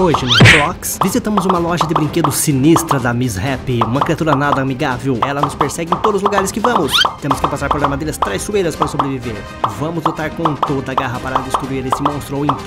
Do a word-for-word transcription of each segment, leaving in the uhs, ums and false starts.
Hoje no Roblox, visitamos uma loja de brinquedos sinistra da Miss Happy, uma criatura nada amigável. Ela nos persegue em todos os lugares que vamos. Temos que passar por armadilhas traiçoeiras para sobreviver. Vamos lutar com toda a garra para destruir esse monstro ou então...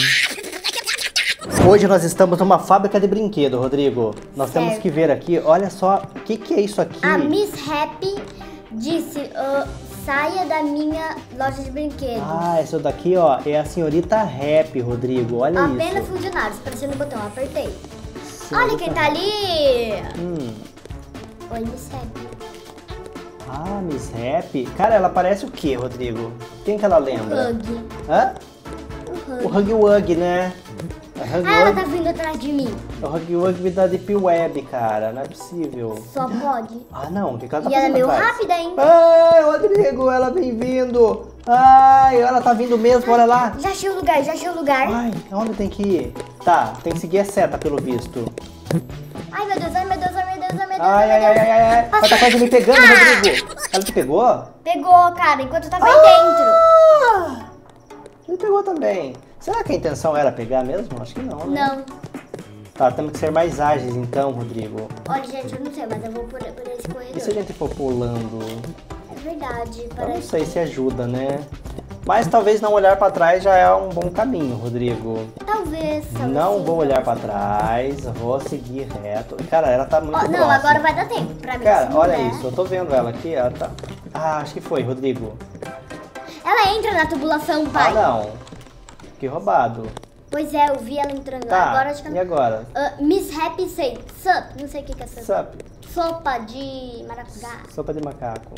Hoje nós estamos numa fábrica de brinquedo, Rodrigo. Nós certo. temos que ver aqui, olha só, o que, que é isso aqui? A Miss Happy disse, uh, saia da minha loja de brinquedos. Ah, isso daqui, ó, é a senhorita Happy, Rodrigo, olha Apenas isso. Apenas funcionários, aparecendo no botão, apertei. Senhorita olha quem tá ali. Hum. Oi, Miss Happy. Ah, Miss Happy. Cara, ela parece o quê, Rodrigo? Quem que ela lembra? O Hug. Hã? O Hug. O Hug Wug, né? Hug ah, ela Wug... tá vindo atrás de mim. O Hug Wug me dá Deep Web, cara. Não é possível. Só pode. Ah, não. O que, que ela tá e ela é meio atrás? rápida, hein? Ai, Rodrigo, ela vem vindo. Ai, ela tá vindo mesmo, olha lá. Já achei o lugar, já achei o lugar. Ai, onde tem que ir? Tá, tem que seguir a seta, pelo visto. Ai, meu Deus, ai, meu Deus, ai, meu Deus, ai, meu Deus, ai, ai, meu ai, Deus. ai, ai, ai. Ela tá quase me pegando, ah! Rodrigo. Ela te pegou? Pegou, cara, enquanto eu tava aí ah! dentro. Ele pegou também. Será que a intenção era pegar mesmo? Acho que não, né? Não. Tá, temos que ser mais ágeis então, Rodrigo. Olha, gente, eu não sei, mas eu vou por, por esse corredor. E se a gente for pulando? É verdade, parece... Eu não sei se ajuda, né? Mas talvez não olhar pra trás já é um bom caminho, Rodrigo. Talvez, talvez Não sim, vou olhar pra talvez. trás, vou seguir reto. Cara, ela tá muito oh, próxima. Não, agora vai dar tempo pra mim. Cara, olha der. isso, eu tô vendo ela aqui, ela tá... Ah, acho que foi, Rodrigo. Ela entra na tubulação, pai. Ah, não. Que roubado. Pois é, eu vi ela entrando. Tá, agora acho que ela... e agora? Uh, Miss Happy say, sup, não sei o que que é sup. Sup. Sopa de maracujá. Sopa de macaco.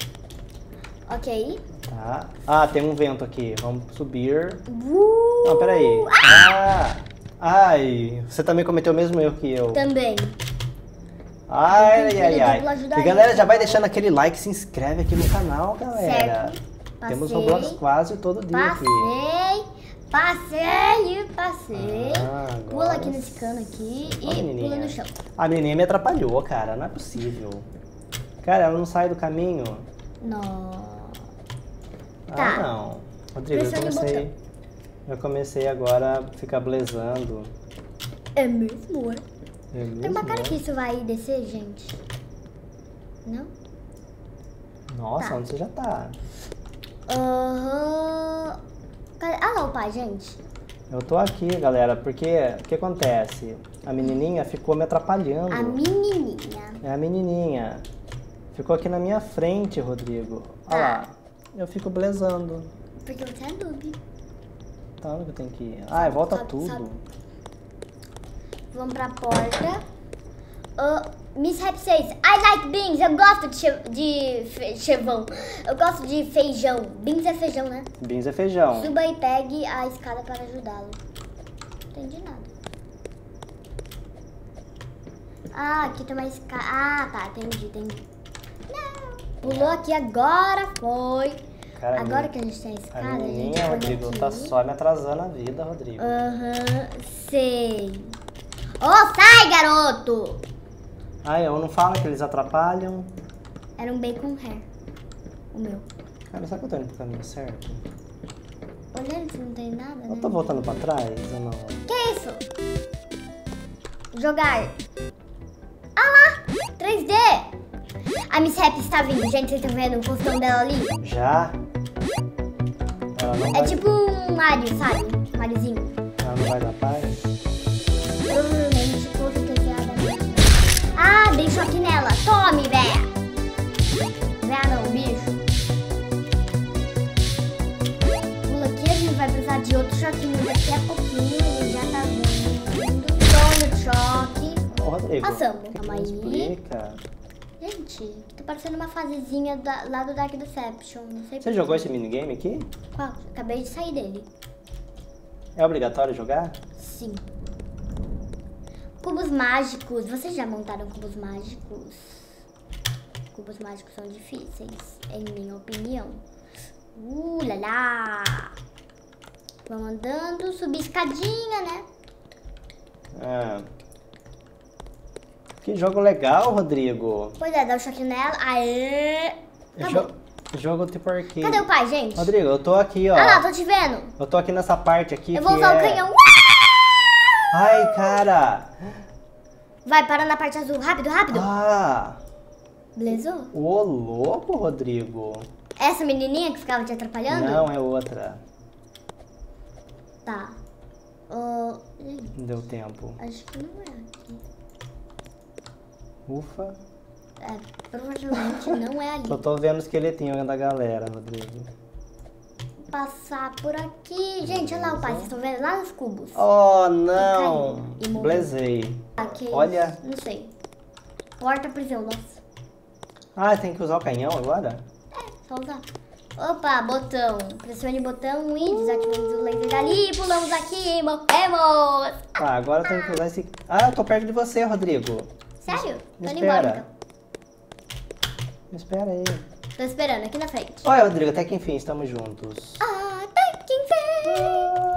Ok. Tá. Ah, tem um vento aqui. Vamos subir. Uh! Não, peraí. Ah! Ai, você também cometeu o mesmo erro que eu. Também. Ai, ai, ai. E galera, aí, já vai deixando aquele like, se inscreve aqui no canal, galera. Certo. Temos Passei. Roblox quase todo dia Passei. aqui. Passei, passei. Ah, agora... Pula aqui nesse cano aqui Ó, e menininha. pula no chão. A menininha me atrapalhou, cara. Não é possível. Cara, ela não sai do caminho. Não. Ah, Tá. não. Rodrigo, eu Pressione o comecei... Eu comecei agora a ficar blezando. É mesmo, é? É mesmo, Tem uma cara é? que isso vai descer, gente. Não? Nossa, Tá. onde você já tá? Aham. Cadê? Ah, não, pai, gente. Eu tô aqui, galera, porque o que acontece? A menininha ficou me atrapalhando. A menininha. É a menininha. Ficou aqui na minha frente, Rodrigo. Olha Tá. lá. Eu fico blezando. Porque você é noob. Tá, onde que eu tenho que ir? Ah, volta Sobe, tudo. sobe. Vamos pra porta. Uh, Miss Happy says, I like beans. Eu gosto de, che de fe chevão. Eu gosto de feijão. Beans é feijão, né? Beans é feijão. Suba e pegue a escada para ajudá-lo. Não entendi nada. Ah, aqui tem uma escada. Ah, tá. Entendi, entendi. Não. Pulou aqui agora, foi. Cara, agora a que a gente tem a A escada, a gente menininha, põe Rodrigo, aqui. tá só me atrasando a vida, Rodrigo. Aham, sei. Ô, sai, garoto! Ai, eu não falo que eles atrapalham. Era um bacon hair. O meu. Cara, será que eu tô indo pro caminho certo? Olhando se não tem nada, né? Eu tô voltando pra trás ou não? Que isso? Jogar. Ah lá! três D! A Miss Happy está vindo. Gente, vocês estão vendo o postão dela ali? Já? Ela não É vai... tipo um Mario, sabe? Mariozinho. Ela não vai dar paz? Provavelmente, com certeza, ah, dei choque nela. Tome, véia. Véia não, bicho. Pula aqui, a gente vai precisar de outro choquinho daqui a pouquinho. Ele já tá vindo. Tome o choque. Ô, Rodrigo. Passamos. Calma aí. Explica. Gente, tá parecendo uma fasezinha da, lá do Dark Deception. Não sei Você por jogou quê. esse minigame aqui? Qual? Acabei de sair dele. É obrigatório jogar? Sim. Cubos mágicos. Vocês já montaram cubos mágicos? Cubos mágicos são difíceis, em minha opinião. Uh, lá, lá. Vamos andando, subir escadinha, né? Ah. Que jogo legal, Rodrigo. Pois é, dá um choque nela. Aê! Tá Jo bom. jogo tipo arcade. Cadê o pai, gente? Rodrigo, eu tô aqui, ó. Ah lá, tô te vendo. Eu tô aqui nessa parte aqui Eu que vou usar é... o canhão. Ai, cara. Vai, para na parte azul. Rápido, rápido. Ah. Beleza? Ô, louco, Rodrigo. Essa menininha que ficava te atrapalhando? Não, é outra. Tá. Uh, Não deu tempo. acho que não é aqui. Ufa. É, provavelmente não é ali. Só tô vendo o esqueletinho da galera, Rodrigo. Passar por aqui. Gente, olha lá o pai. Vocês estão vendo lá nos cubos? Oh, não. E caiu, e morreu. Blazei. Aqui, Olha. Não sei. Porta prisão, nossa. Ah, tem que usar o canhão agora? É, só usar. Opa, botão. Pressione o botão e desativamos o laser dali. Pulamos aqui, morremos. Tá, agora tem que usar esse... Ah, eu tô perto de você, Rodrigo. Sério? Me Tô indo embora, espera. então. Me espera aí. Tô esperando aqui na frente. Olha, Rodrigo, até que enfim estamos juntos. Ah, tá que enfim.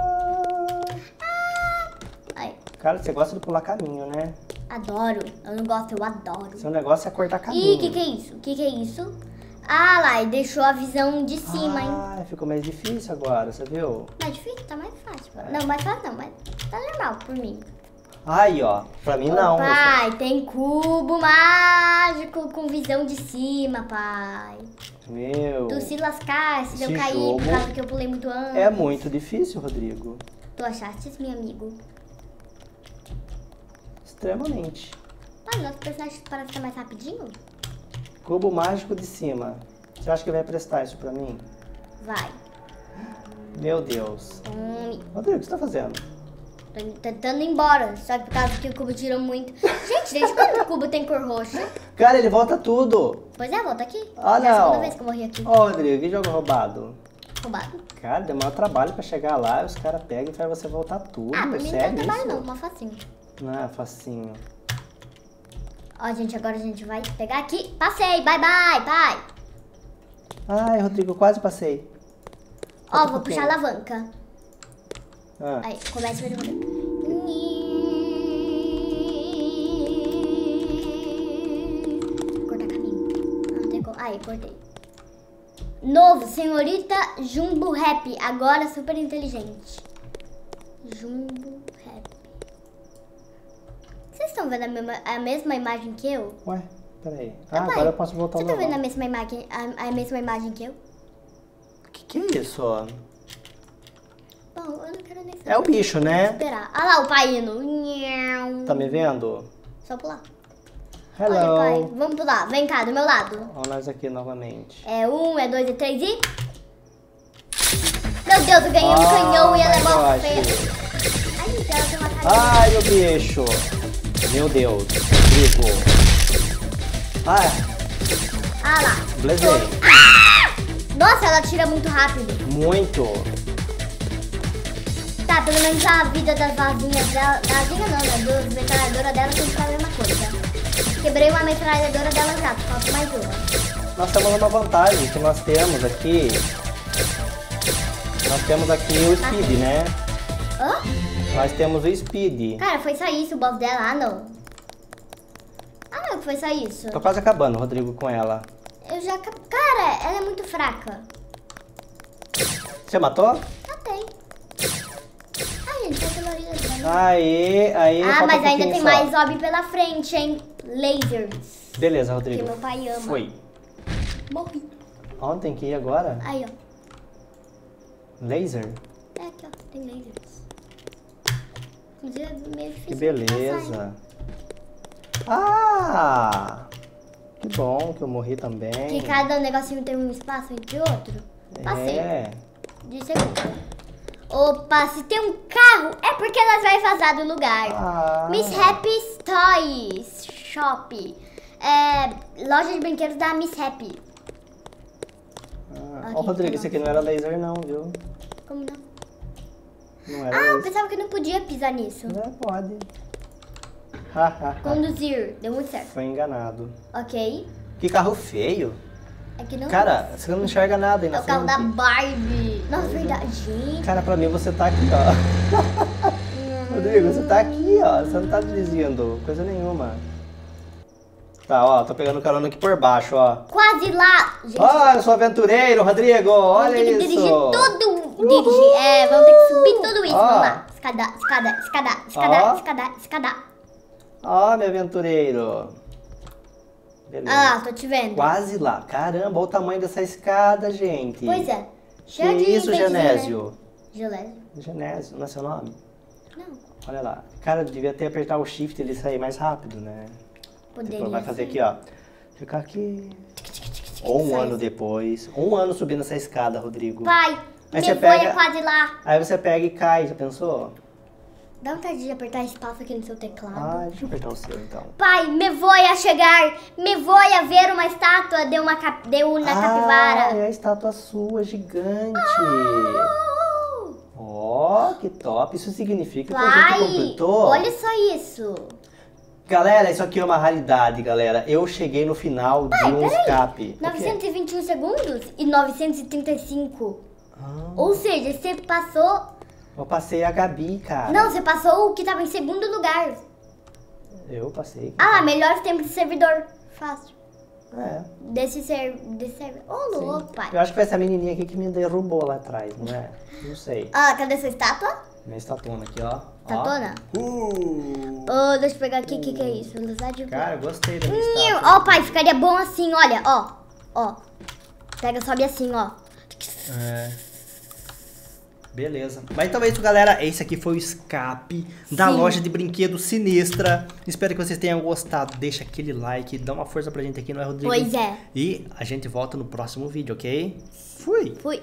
Ah. Ai, Cara, você gosta de pular caminho, né? adoro. Eu não gosto, eu adoro. Seu negócio é cortar Ih, caminho. o que que é isso? O que que é isso? Ah lá, e deixou a visão de cima, hein? Ah, ficou mais difícil agora, você viu? Mais difícil? Tá mais fácil. É. Não, mais fácil não, mas tá normal por mim. Aí, ó. Pra mim não. moça. Pai, tem cubo mágico com visão de cima, pai. Meu. Tu se lascar se eu Esse cair jogo por causa que eu pulei muito antes. É muito difícil, Rodrigo. Tu achaste, meu amigo? Extremamente. Pai, nosso personagem parece estar mais rapidinho? Cubo mágico de cima. Você acha que vai prestar isso pra mim? Vai. Meu Deus. Tome. Rodrigo, o que você tá fazendo? Tô tentando ir embora, só que por causa que o cubo tirou muito. Gente, desde quando o cubo tem cor roxa? Cara, ele volta tudo. Pois é, volta aqui. Ah, é a segunda não. vez que eu morri aqui. Ó, Rodrigo, que jogo roubado. Roubado. Cara, deu maior trabalho pra chegar lá e os caras pegam e fazem você voltar tudo. Ah, pra mim não Sério dá trabalho isso? não, uma facinho. Não, é facinho. Ó, gente, agora a gente vai pegar aqui. Passei, bye bye, pai. Ai, Rodrigo, quase passei. Ó, Falta vou um puxar a pouquinho. alavanca. Ah. Aí, começa a ver cortar caminho. Não tem como. Aí, cortei. Novo, senhorita Jumbo Rap. Agora super inteligente. Jumbo Rap. Vocês estão vendo a mesma, a mesma imagem que eu? Ué, peraí. Ah, Papai, agora eu posso voltar Você ao tá vendo a normal. mesma imagem, a, a mesma imagem que eu? O que, que é isso, ó? Bom, eu não quero nem saber. É o bicho, né? Esperar. Olha lá o pai indo. Nhão. Tá me vendo? Só pular. Hello. Olha, pai. Vamos pular. Vem cá, do meu lado. Olha nós aqui novamente. É um, é dois, é três e... Meu Deus, eu ganhei um Ah, canhão e ela é my mó gosh. feia. Ai, gente, ela tem uma carinha. Ai, o bicho. Meu Deus. Rodrigo. Ah, Ah lá. blazei. Nossa, ela tira muito rápido. Muito. Tá, pelo menos a vida das vasinhas dela... Da vasinha não, né? Das metralhadoras dela tem que ficar a mesma coisa. Quebrei uma metralhadora dela já, falta mais uma. Nós temos uma vantagem que nós temos aqui. Nós temos aqui o Speed, né? Hã? Nós temos o Speed. Cara, foi só isso o boss dela? Ah, não. Ah, não, que foi só isso. Tô quase acabando, Rodrigo, com ela. Eu já... cap- Cara, ela é muito fraca. Você matou? Matei. Ai, gente, vai pela orelha dela. Aí, aí. Ah, falta mas um ainda pouquinho tem só. mais zombie pela frente, hein? Lasers. Beleza, Que Rodrigo. meu pai ama. Foi. Morri. Onde tem que ir agora? Aí, ó. Laser? É aqui, ó. Tem lasers. Inclusive, é meio difícil. Que de passar, hein? beleza. Ah! Que bom que eu morri também. Que cada negocinho tem um espaço entre outro. Passei. É. De segunda. Opa, se tem um carro, é porque nós vai vazar do lugar. Ah. Miss Happy's Toys Shop. É, loja de brinquedos da Miss Happy. Ah. Aqui, Ó, Rodrigo, tá esse aqui não era laser não, viu? Como não? Não era Ah, eu laser. pensava que não podia pisar nisso. É, pode. Ha, ha, ha. Conduzir, deu muito certo. Foi enganado. Ok. Que carro feio. É que não. Cara, você não enxerga nada aí é na o carro da frente. Barbie. Nossa, verdade. Gente. Cara, pra mim você tá aqui, ó. Rodrigo, você tá aqui, ó. Você não tá dirigindo coisa nenhuma. Tá, ó, tô pegando carona aqui por baixo, ó. Quase lá. Gente, Ó, eu sou aventureiro, Rodrigo. Olha vamos ter que isso. dirigir tudo. Dirigir. É, vamos ter que subir tudo isso. Ó. Vamos lá. escada, escada, escada, escada, Ó. escada, escada. Ó, meu aventureiro. Beleza. Ah, tô te vendo. Quase lá. Caramba, olha o tamanho dessa escada, gente. Pois é. Que Cheio de isso, enfeitezinho, Genésio? né? Genésio? Genésio, não é seu nome? Não. Olha lá. Cara, devia ter apertar o shift e ele sair mais rápido, né? Poderia Tipo, vai fazer ser. aqui, ó. Ficar aqui. Ou um Sai. ano depois. Ou um ano subindo essa escada, Rodrigo. Pai, Aí me você voa pega- quase lá. Aí você pega e cai, já pensou? Dá vontade de apertar espaço aqui no seu teclado. Ah, deixa eu apertar o seu então. Pai, me voa chegar. Me voa ver uma estátua de uma, cap... de uma Ah, capivara. é a estátua sua, gigante. Oh! Ó, que top. Isso significa que a Pai, gente completou. olha só isso. Galera, isso aqui é uma raridade, galera. Eu cheguei no final de um peraí. escape. O quê? novecentos e vinte e um segundos e novecentos e trinta e cinco. Ah, Ou seja, você passou... eu passei a Gabi, cara. Não, você passou o que tava em segundo lugar. Eu passei. Ah lá, melhores tempos de servidor. Fácil. É. Desse ser... Desse servidor. Ô, sim. louco, pai. Eu acho que foi essa menininha aqui que me derrubou lá atrás, não é? Não sei. Ah, cadê sua estátua? Minha estatona aqui, ó. Estatona? Ó. Uh. Ô, deixa eu pegar aqui, o que que é isso? Velocidade de Cara, eu gostei da minha Nham. estátua. Ó, pai, ficaria bom assim, olha, ó. Ó. Pega, sobe assim, ó. É. Beleza. Mas então é isso, galera. Esse aqui foi o escape da Sim. loja de brinquedos sinistra. Espero que vocês tenham gostado. Deixa aquele like, dá uma força pra gente aqui, não é, Rodrigo? Pois é. E a gente volta no próximo vídeo, ok? Fui! Fui.